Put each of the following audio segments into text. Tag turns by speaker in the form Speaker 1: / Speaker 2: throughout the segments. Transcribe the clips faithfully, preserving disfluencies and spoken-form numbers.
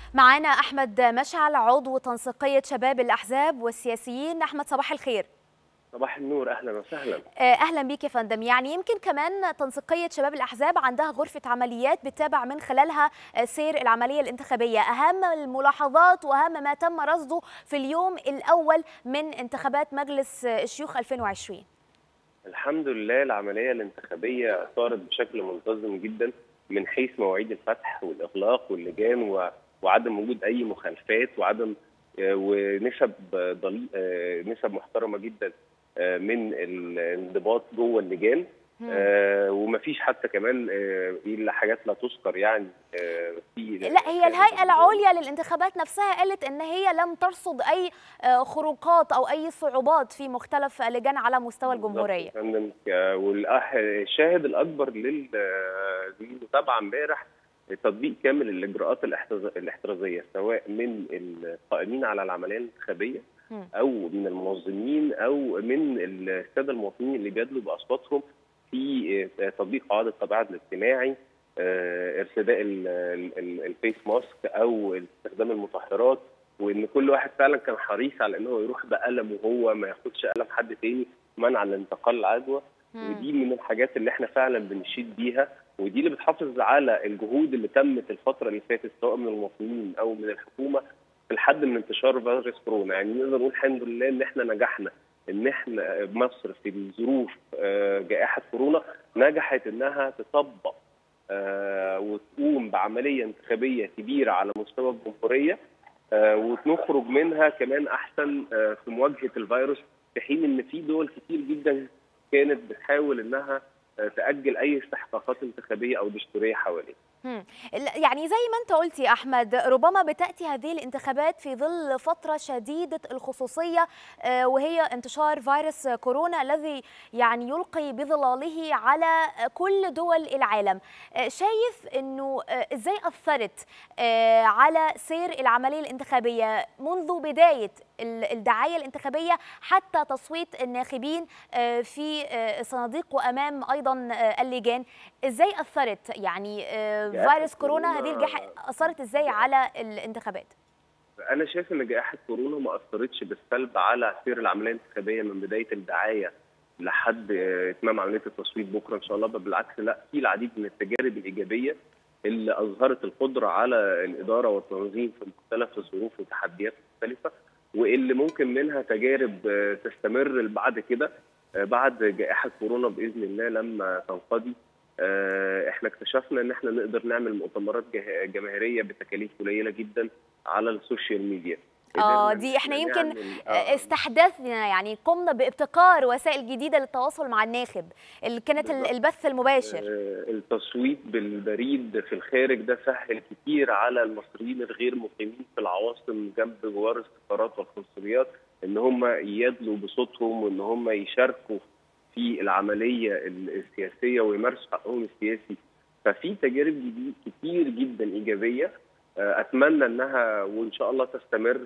Speaker 1: معانا أحمد مشعل عضو تنسيقية شباب الأحزاب والسياسيين. أحمد صباح الخير.
Speaker 2: صباح النور، أهلا وسهلا.
Speaker 1: أهلا بيك يا فندم. يعني يمكن كمان تنسيقية شباب الأحزاب عندها غرفة عمليات بتتابع من خلالها سير العملية الانتخابية، أهم الملاحظات وأهم ما تم رصده في اليوم الأول من انتخابات مجلس الشيوخ ألفين وعشرين.
Speaker 2: الحمد لله العملية الانتخابية صارت بشكل منتظم جدا من حيث مواعيد الفتح والإغلاق واللجان و... وعدم وجود أي مخالفات وعدم ونسب ضليل نسب محترمة جدا من الانضباط جوه اللجان. آه ومفيش حتى كمان آه الا حاجات لا تذكر يعني
Speaker 1: آه في لا هي الهيئه العليا للانتخابات نفسها قالت ان هي لم ترصد اي آه خروقات او اي صعوبات في مختلف اللجان على مستوى الجمهوريه.
Speaker 2: والشاهد الاكبر للمتابعه امبارح تطبيق كامل الاجراءات الاحترازيه سواء من القائمين على العمليه الانتخابيه او من المنظمين او من الساده المواطنين اللي بيدلوا باصواتهم في تطبيق قواعد التباعد الاجتماعي، ارتداء الفيس ماسك او استخدام المطهرات، وان كل واحد فعلا كان حريص على انه يروح بقلم وهو ما ياخدش قلم حد تاني منعا لانتقال العدوى. ودي من الحاجات اللي احنا فعلا بنشيد بيها، ودي اللي بتحافظ على الجهود اللي تمت الفتره اللي فاتت سواء من المواطنين او من الحكومه في الحد من انتشار فيروس كورونا. يعني نقدر نقول الحمد لله ان احنا نجحنا ان احنا مصر في ظروف جائحه كورونا نجحت انها تطبق وتقوم بعمليه انتخابيه كبيره على مستوى الجمهوريه ونخرج منها كمان احسن في مواجهه الفيروس، في حين ان في دول كتير جدا كانت بتحاول انها تأجل أي استحقاقات انتخابية أو دستورية حواليه.
Speaker 1: يعني زي ما أنت قلت يا أحمد، ربما بتأتي هذه الانتخابات في ظل فترة شديدة الخصوصية وهي انتشار فيروس كورونا الذي يعني يلقي بظلاله على كل دول العالم. شايف أنه إزاي أثرت على سير العملية الانتخابية منذ بداية الدعاية الانتخابية حتى تصويت الناخبين في صناديق وأمام أيضا اللجان؟ إزاي أثرت يعني فيروس كورونا هذه الجائحة أثرت إزاي على الانتخابات؟
Speaker 2: أنا شايف إن جائحة كورونا ما أثرتش بالسلب على سير العملية الانتخابية من بداية الدعاية لحد إتمام عملية التصويت بكرة إن شاء الله. بالعكس، لا، في العديد من التجارب الإيجابية اللي أظهرت القدرة على الإدارة والتنظيم في مختلف الظروف وتحديات مختلفة، واللي ممكن منها تجارب تستمر بعد كده بعد جائحة كورونا بإذن الله لما تنقضي. احنا اكتشفنا ان احنا نقدر نعمل مؤتمرات جماهيريه بتكاليف قليله جدا على السوشيال ميديا.
Speaker 1: اه دي احنا يمكن آه استحدثنا، يعني قمنا بابتكار وسائل جديده للتواصل مع الناخب اللي كانت بالضبط. البث المباشر،
Speaker 2: آه التصويت بالبريد في الخارج ده سهل كتير على المصريين الغير مقيمين في العواصم جنب جوار السفارات والقنصليات ان هم يدلوا بصوتهم وان هم يشاركوا في العمليه السياسيه ويمارسوا حقهم السياسي. ففي تجارب جديد كتير جدا ايجابيه، اتمنى انها وان شاء الله تستمر.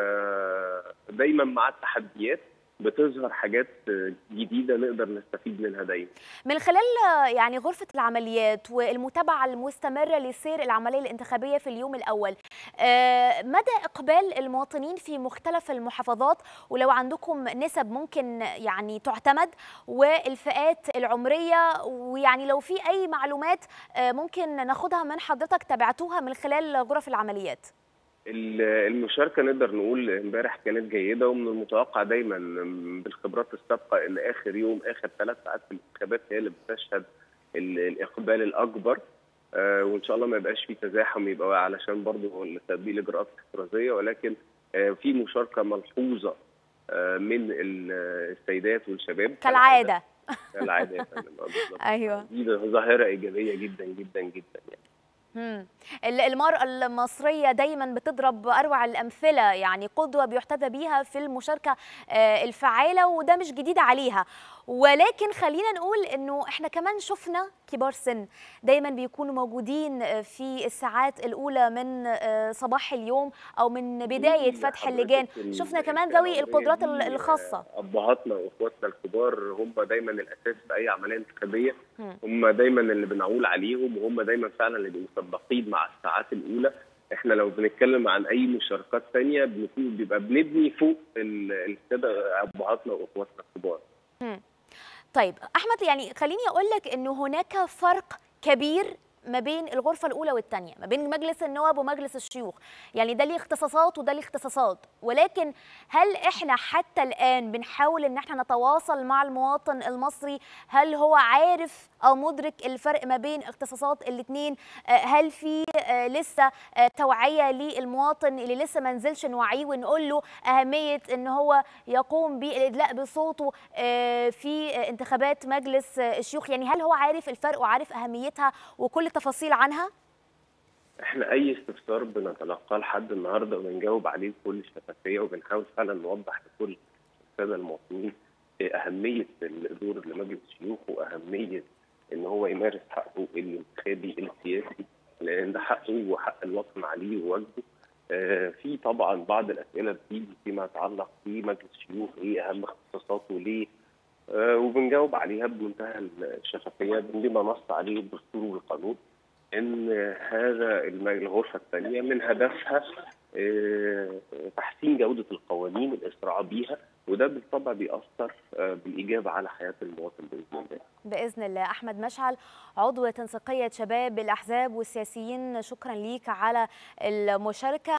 Speaker 2: دايما مع التحديات بتظهر حاجات جديده نقدر نستفيد منها دايما.
Speaker 1: من خلال يعني غرفه العمليات والمتابعه المستمره لسير العمليه الانتخابيه في اليوم الاول، مدى اقبال المواطنين في مختلف المحافظات، ولو عندكم نسب ممكن يعني تعتمد، والفئات العمريه، ويعني لو في اي معلومات ممكن ناخدها من حضرتك تابعتوها من خلال غرف العمليات.
Speaker 2: المشاركه نقدر نقول امبارح كانت جيده، ومن المتوقع دايما بالخبرات السابقه ان اخر يوم اخر ثلاث ساعات في الانتخابات هي اللي بتشهد الاقبال الاكبر. آه وان شاء الله ما يبقاش في تزاحم، يبقى علشان برضه تطبيق الاجراءات الاحترازيه، ولكن آه في مشاركه ملحوظه آه من السيدات والشباب
Speaker 1: كالعاده.
Speaker 2: كالعاده يا فندم.
Speaker 1: ايوه،
Speaker 2: دي ظاهره ايجابيه جدا جدا جدا يعني.
Speaker 1: امم المرأة المصرية دايما بتضرب أروع الأمثلة، يعني قدوة بيحتذى بيها في المشاركة الفعالة، وده مش جديد عليها. ولكن خلينا نقول انه احنا كمان شفنا كبار سن دايما بيكونوا موجودين في الساعات الاولى من صباح اليوم او من بدايه فتح اللجان. شفنا كمان ذوي القدرات الخاصه،
Speaker 2: ابهاتنا واخواتنا الكبار هم دايما الاساس في اي عمليه انتخابيه، هم دايما اللي بنعول عليهم، وهم دايما فعلا اللي بيبقوا مسبقين مع الساعات الاولى. احنا لو بنتكلم عن اي مشاركات ثانيه بيبقى بنبني فوق الساده ابهاتنا واخواتنا الكبار.
Speaker 1: طيب احمد، يعني خليني اقول لك انه هناك فرق كبير ما بين الغرفة الأولى والثانية، ما بين مجلس النواب ومجلس الشيوخ، يعني ده ليه اختصاصات وده ليه اختصاصات، ولكن هل احنا حتى الآن بنحاول ان احنا نتواصل مع المواطن المصري؟ هل هو عارف أو مدرك الفرق ما بين اختصاصات الاثنين؟ هل في لسه توعية للمواطن اللي لسه ما نزلش نوعيه ونقول له أهمية ان هو يقوم بالإدلاء بصوته في انتخابات مجلس الشيوخ؟ يعني هل هو عارف الفرق وعارف أهميتها وكل التفاصيل عنها؟
Speaker 2: احنا اي استفسار بنتلقاه لحد النهارده وبنجاوب عليه بكل شفافيه، وبنحاول فعلا نوضح لكل الساده المواطنين اهميه الدور لمجلس الشيوخ واهميه ان هو يمارس حقه الانتخابي السياسي، لان ده حقه وحق الوطن عليه وواجبه. آه في طبعا بعض الاسئله بتيجي فيما يتعلق بمجلس الشيوخ، ايه اهم اختصاصاته ليه؟ آه وبنجاوب عليها بمنتهى الشفافيه بما نص عليه الدستور والقانون، ان هذا الغرفه الثانيه من هدفها تحسين جوده القوانين، الاسراع بيها، وده بالطبع بيأثر بالايجاب على حياه المواطن باذن الله.
Speaker 1: باذن الله. احمد مشعل، عضو تنسيقيه شباب الاحزاب والسياسيين، شكرا ليك على المشاركه.